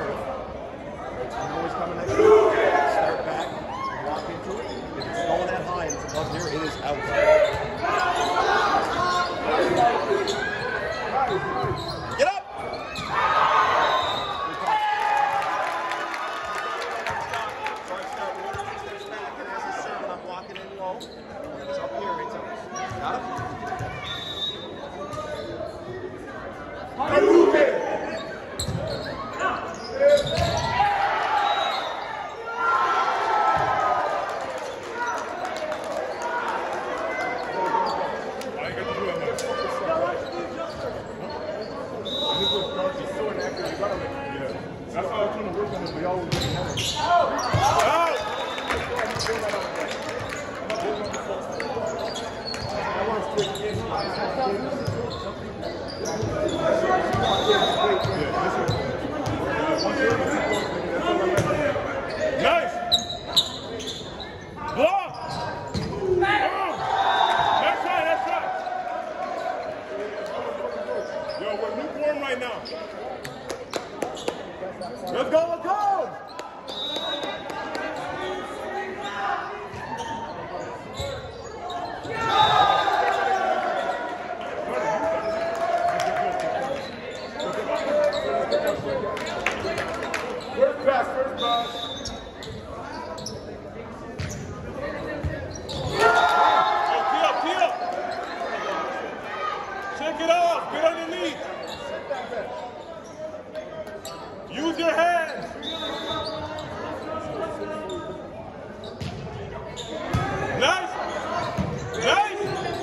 serve. You know it's coming at you. Start back, walk into it. If it's going that high and it's above here, it is out. Get up! I'm walking in low. It's up here, it's up. Got it? That's how I'm trying to work on it. We always get it. Nice! Block! That's right, that's right. Yo, we're lukewarm right now. Let's go, let's go! First pass, first pass. Hey, tee up. Check it off, get underneath. Use your hands. Nice. Nice.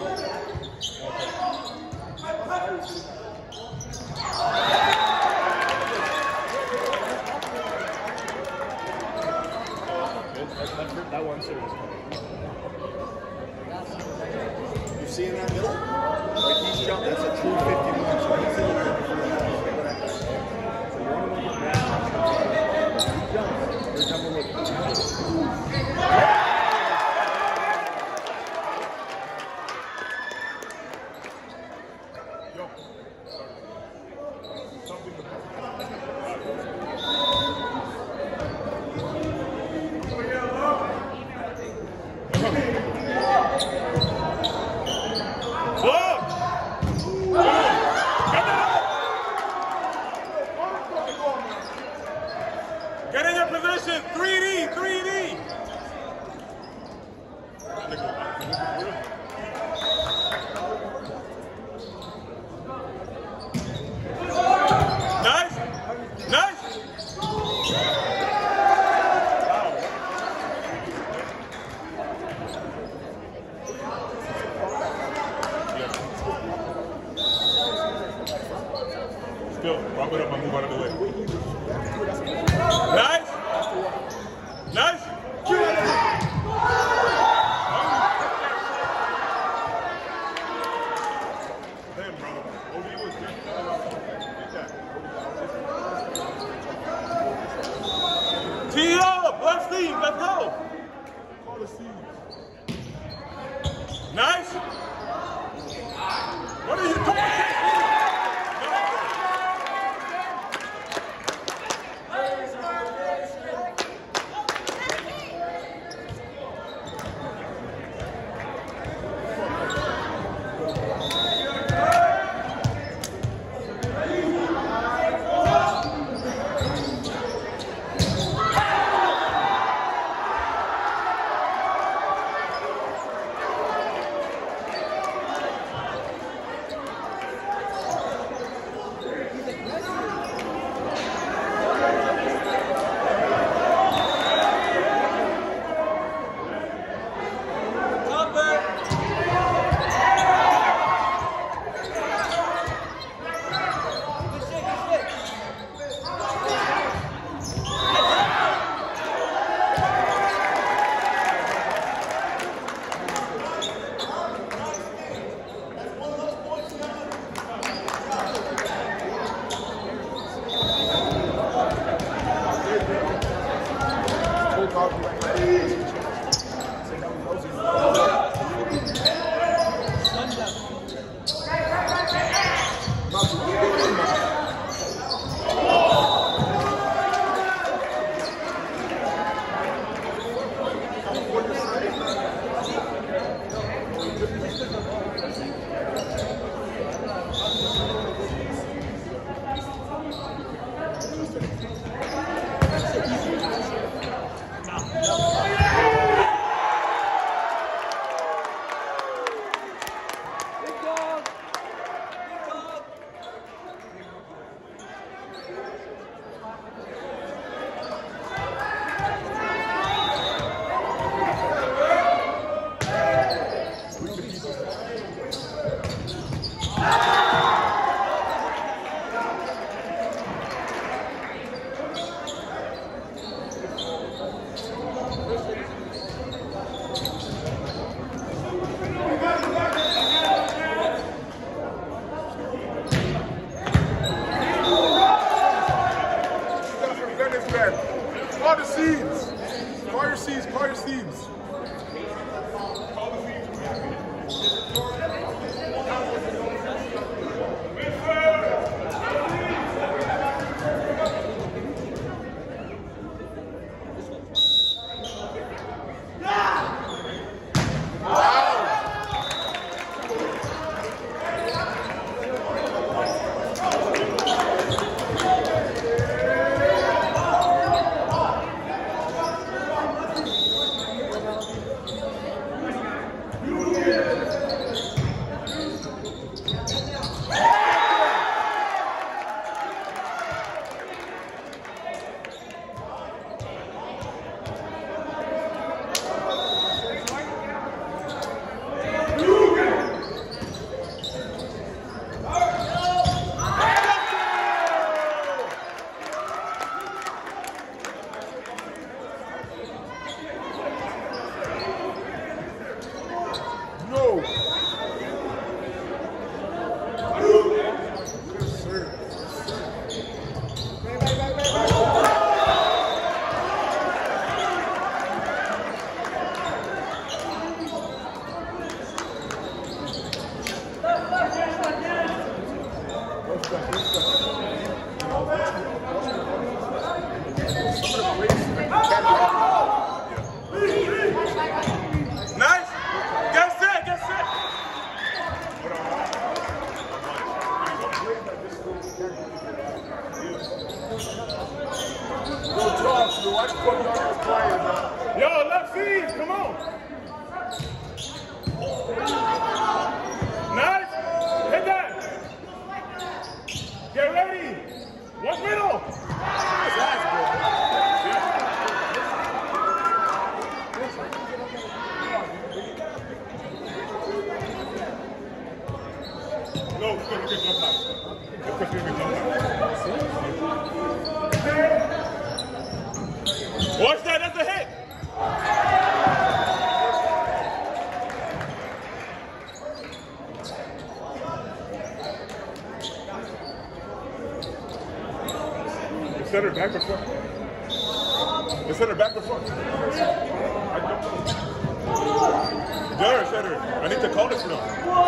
That one serious. You see in that middle? Like he's jumping. That's a true 51. So he's in the Get in your position, 3D, 3D. Nice, nice. Still, wrap it up and move out of the way. Nice! Nice! Damn, brother. OBU is good. Tee up! Let's see. Let's go! Nice! What are you doing? seeds, man. Call the seeds. Call your seeds. Call your seeds. Call the seeds. Yo, left feed, come on. Nice. Hit that. Get ready. One middle. No, it's going to get jump out. It's going to get jump out. Watch that, that's a hit! Set her back or front? They set her back or front? There, set her. I need to call this now.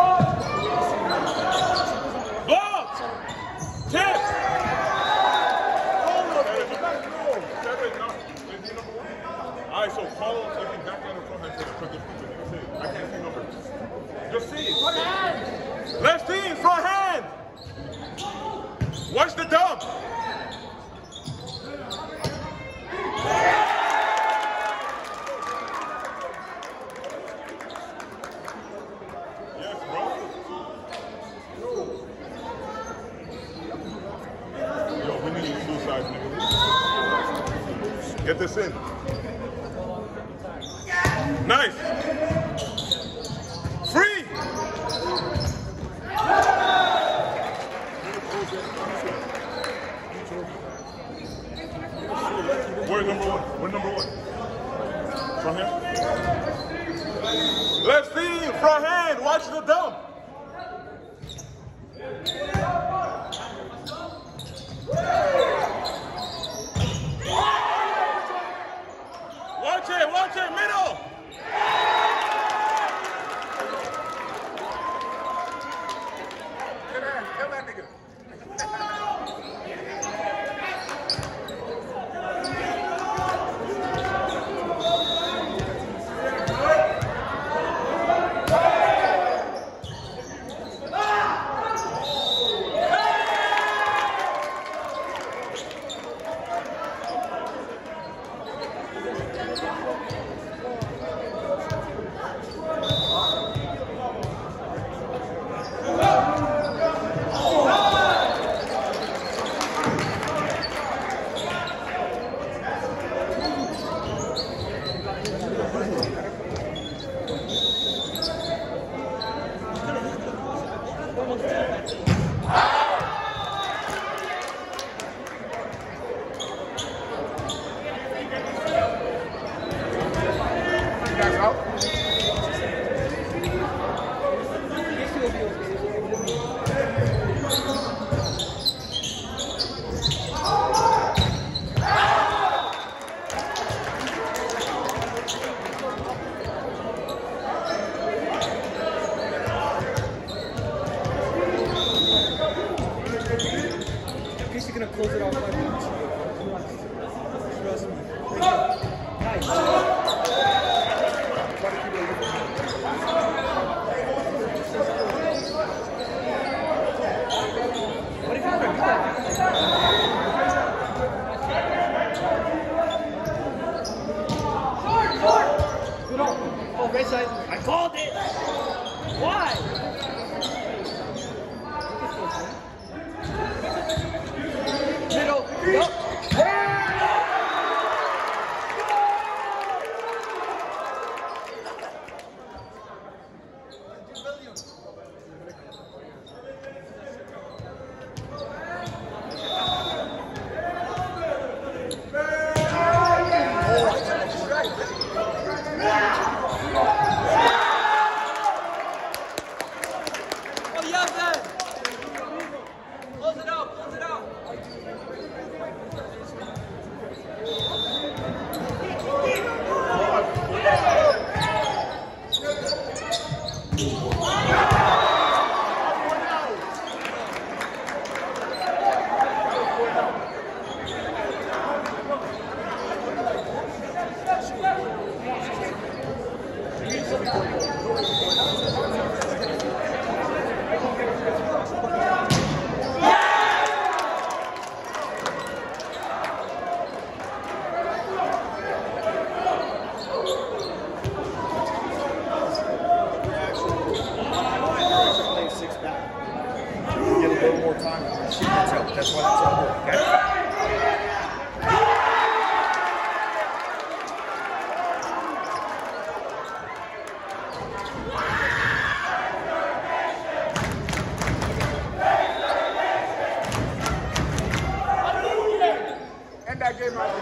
Blocked! Tip! Alright, so call every back line or front hand for the I can't see numbers. Just see. Front hand! Left team, front hand! Watch the dump! Yes, bro. Yo, we need suicide, nigga. Get this in. Nice. Free. Where's number one? Where's number one? Front hand. Left team, front hand. Watch the dump. Watch it, middle. Kill that nigga.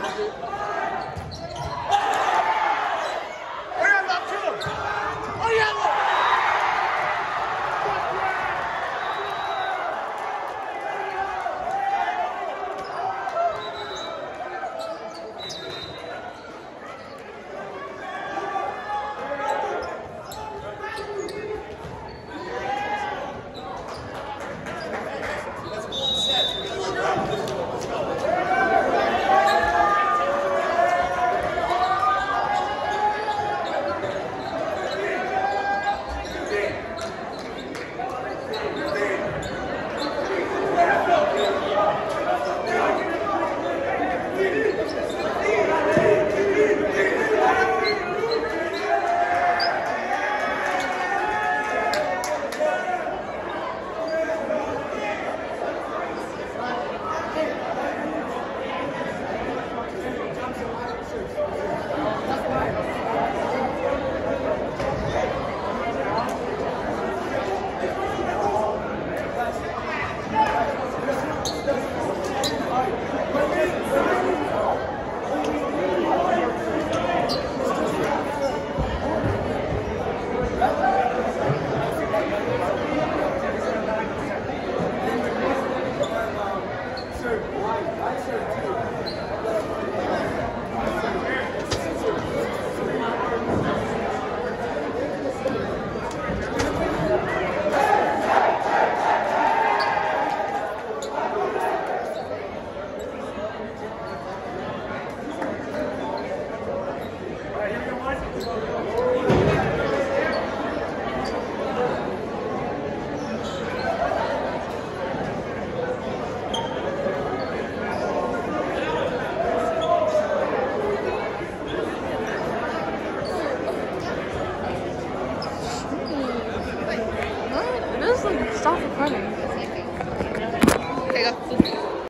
Stop recording.